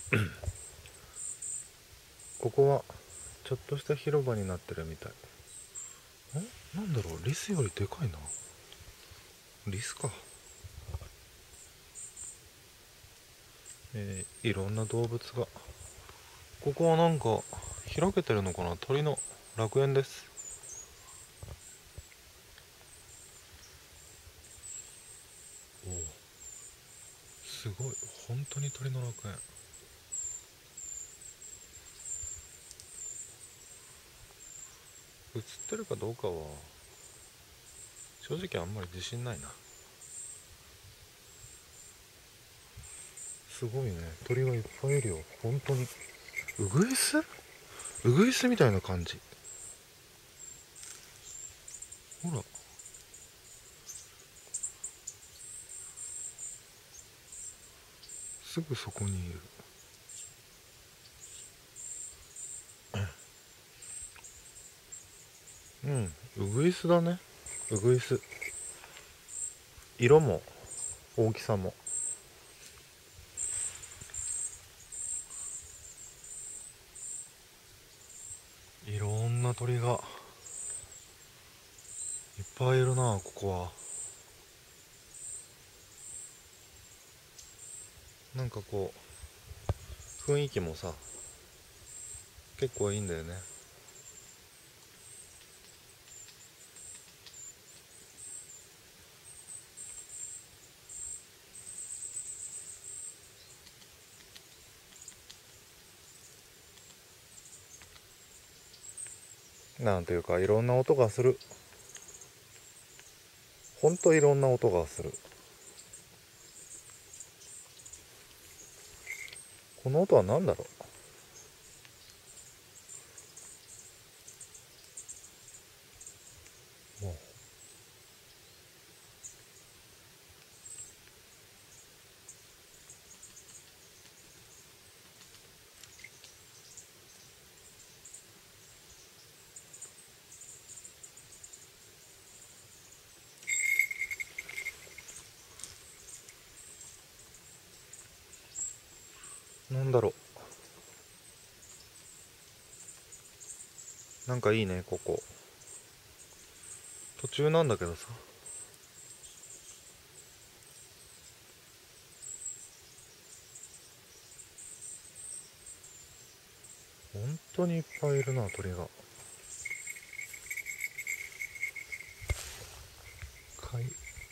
ここはちょっとした広場になってるみたい。なんだろう、リスよりでかいな。リスか。いろんな動物が。ここはなんか開けてるのかな。鳥の楽園です。おお、すごい、本当に鳥の楽園。映ってるかどうかは正直あんまり自信ないな。すごいね、鳥がいっぱいいるよ、本当に。ウグイス、ウグイスみたいな感じ。ほら、すぐそこにいる。うん、ウグイスだね。ウグイス。色も大きさも。いろんな鳥がいっぱいいるな、ここは。なんかこう雰囲気もさ、結構いいんだよね。なんていうか、いろんな音がする。ほんといろんな音がする。この音は何だろう。もう、なんだろう。なんかいいね、ここ。途中なんだけどさ。本当にいっぱいいるな、鳥が。かい、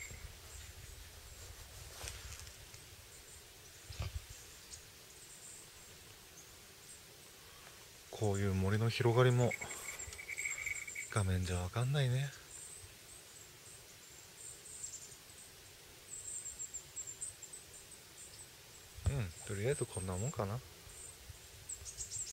こういう森の広がりも画面じゃわかんないね。うん、とりあえずこんなもんかな。